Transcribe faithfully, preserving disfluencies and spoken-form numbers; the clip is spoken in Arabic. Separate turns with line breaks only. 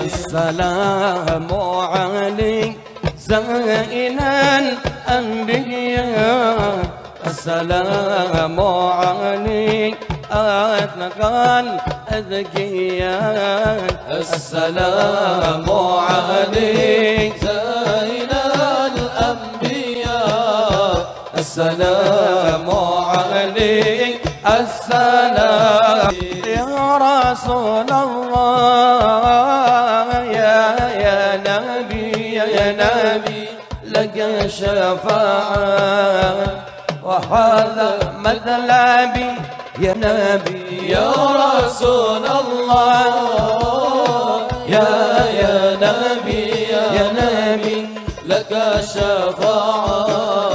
السلام عليك زين الأنبياء، السلام عليك أتقى الأذكياء، السلام عليك زين الأنبياء، السلام عليك السلام يا رسول الله يا يا نبي يا نبي لك شفاعة وهذا مطلبي يا نبي يا رسول الله يا يا نبي يا نبي لك شفاعة